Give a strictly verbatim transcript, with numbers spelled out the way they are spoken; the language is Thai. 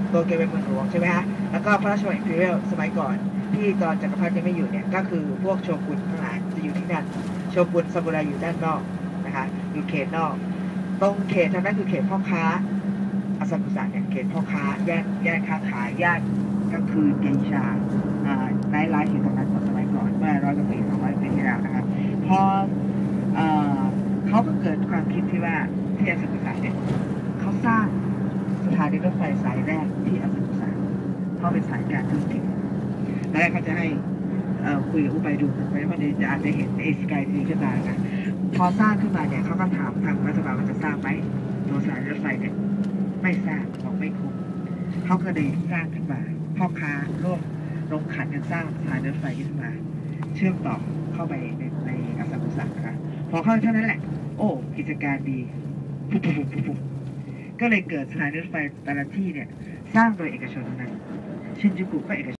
โตเกียวเป็นเมืองหลวงใช่ไหมฮะแล้วก็พระราชวังอิมพีเรียลสมัยก่อนที่ตอนจักรพรรดิยังไม่อยู่เนี่ยก็คือพวกโชกุนทั้งหลายจะอยู่ที่นั่นโชกุนซามูไรอยู่ด้านนอกนะคะอยู่เขตนอกตรงเขตทางนั้นคือเขตพ่อค้าอาซากุสะเนี่ยเขตพ่อค้าแยกแยกค้าขายย่านก็คือเกอิชาอ่าไนท์ไลฟ์อยู่ตรงนั้นสมัยก่อนเมื่อร้อยกว่าปีสองร้อยปีที่แล้วนะครับพอเอ่อเขาก็เกิดความคิดที่ว่าที่อาซากุสะเนี่ยเขาสร้างสถานีรถไฟสายแรกที่อาซากุสะเพราะเป็นสายการธุรกิจแล้วเขาจะให้คุยกับอุไปดูไปว่าจะอาจจะเห็นเอสกายทีขึ้นมาค่ะพอสร้างขึ้นมาเนี่ยเขาก็ถามทางรัฐบาลว่าจะสร้างไหมตัวสถานีรถไฟเนี่ยไม่สร้างบอกไม่คุ้มเขาก็เลยสร้างขึ้นมาพ่อค้าร่วมลงขันกันสร้างสถานีรถไฟขึ้นมาเชื่อมต่อเข้าไปในในอาซากุสะค่ะพอเข้าเท่านั้นแหละโอ้กิจการดีปุ๊บปุ๊บปุ๊บปุ๊บก็เลยเกิดสถานีรถไฟแต่ละที่เนี่ยสร้างโดยเอกชนนั้นชินจูกุก็เอกชน